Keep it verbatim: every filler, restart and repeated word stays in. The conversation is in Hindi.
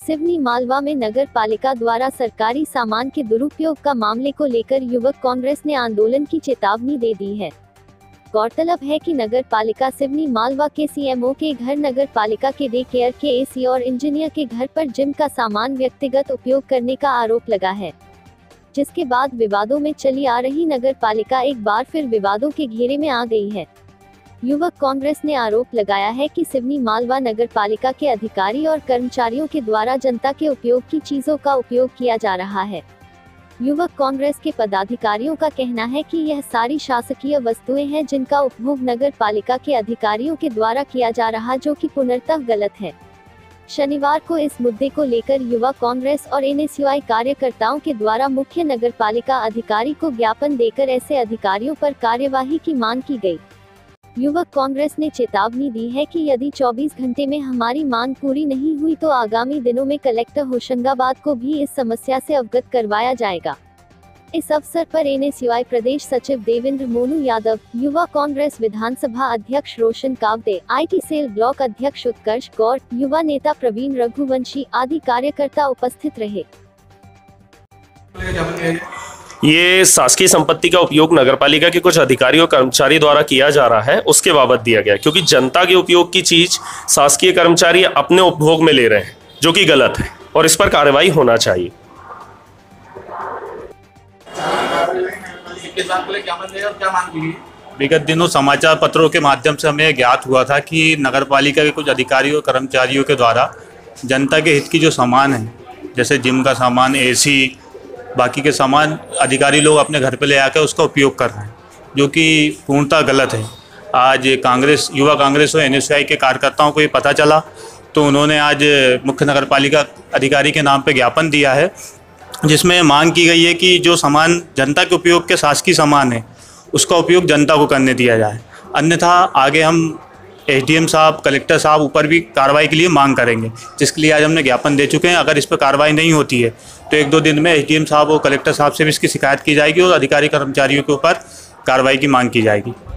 सिवनी मालवा में नगर पालिका द्वारा सरकारी सामान के दुरुपयोग का मामले को लेकर युवक कांग्रेस ने आंदोलन की चेतावनी दे दी है। गौरतलब है कि नगर पालिका सिवनी मालवा के सीएमओ के घर, नगर पालिका के डे केयर के एसी और इंजीनियर के घर पर जिम का सामान व्यक्तिगत उपयोग करने का आरोप लगा है, जिसके बाद विवादों में चली आ रही नगर पालिका एक बार फिर विवादों के घेरे में आ गई है। युवक कांग्रेस ने आरोप लगाया है कि सिवनी मालवा नगर पालिका के अधिकारी और कर्मचारियों के द्वारा जनता के उपयोग की चीजों का उपयोग किया जा रहा है। युवक कांग्रेस के पदाधिकारियों का कहना है कि यह सारी शासकीय वस्तुएं हैं जिनका उपभोग नगर पालिका के अधिकारियों के द्वारा किया जा रहा, जो कि पूर्णतः गलत है। शनिवार को इस मुद्दे को लेकर युवा कांग्रेस और एनएसयूआई कार्यकर्ताओं के द्वारा मुख्य नगर पालिका अधिकारी को ज्ञापन देकर ऐसे अधिकारियों पर कार्यवाही की मांग की गई। युवक कांग्रेस ने चेतावनी दी है कि यदि चौबीस घंटे में हमारी मांग पूरी नहीं हुई तो आगामी दिनों में कलेक्टर होशंगाबाद को भी इस समस्या से अवगत करवाया जाएगा। इस अवसर पर एनएसयूआई प्रदेश सचिव देवेंद्र मोनू यादव, युवा कांग्रेस विधानसभा अध्यक्ष Roshan Kawde, IT cell block अध्यक्ष उत्कर्ष गौर, युवा नेता प्रवीण रघुवंशी आदि कार्यकर्ता उपस्थित रहे। ये शासकीय संपत्ति का उपयोग नगरपालिका के कुछ अधिकारी और कर्मचारी द्वारा किया जा रहा है, उसके बाबत दिया गया, क्योंकि जनता के उपयोग की चीज शासकीय कर्मचारी अपने उपभोग में ले रहे हैं, जो कि गलत है और इस पर कार्रवाई होना चाहिए। विगत दिनों समाचार पत्रों के माध्यम से हमें ज्ञात हुआ था कि नगरपालिका के कुछ अधिकारियों और कर्मचारियों के द्वारा जनता के हित की जो सामान है, जैसे जिम का सामान, एसी, बाकी के सामान अधिकारी लोग अपने घर पे ले आकर उसका उपयोग कर रहे हैं, जो कि पूर्णतः गलत है। आज कांग्रेस, युवा कांग्रेस और एनएसयूआई के कार्यकर्ताओं को ये पता चला तो उन्होंने आज मुख्य नगर पालिका अधिकारी के नाम पे ज्ञापन दिया है, जिसमें मांग की गई है कि जो सामान जनता के उपयोग के शासकीय सामान है उसका उपयोग जनता को करने दिया जाए, अन्यथा आगे हम एसडीएम साहब, कलेक्टर साहब ऊपर भी कार्रवाई के लिए मांग करेंगे, जिसके लिए आज हमने ज्ञापन दे चुके हैं। अगर इस पर कार्रवाई नहीं होती है तो एक दो दिन में एसडीएम साहब और कलेक्टर साहब से भी इसकी शिकायत की जाएगी और अधिकारी कर्मचारियों के ऊपर कार्रवाई की मांग की जाएगी।